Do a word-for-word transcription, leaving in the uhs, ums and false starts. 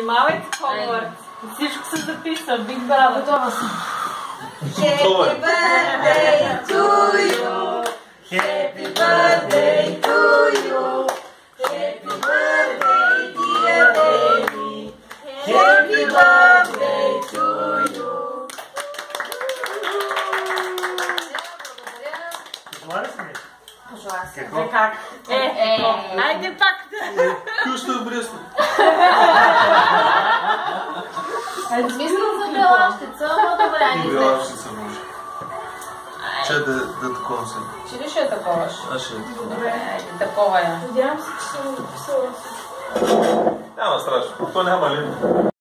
Внимавайте, Хогвартс. Всичко се записва. Биг Браво. Готова съм. Happy birthday to you. Happy birthday to you. Happy birthday, dear baby. Happy birthday to you. Пожела ли си нещо? Пожела се. Какво? Е, как? Е, Е, айде пак. Къща в Бресто. Мислям за белащица, но добре, И не белащица може. Че да, да такова съм. Че ли ще е таковаш? Аз ще е такова. Добре, айде такова я. Надявам се, че съм написала. Няма страшно. То няма ли.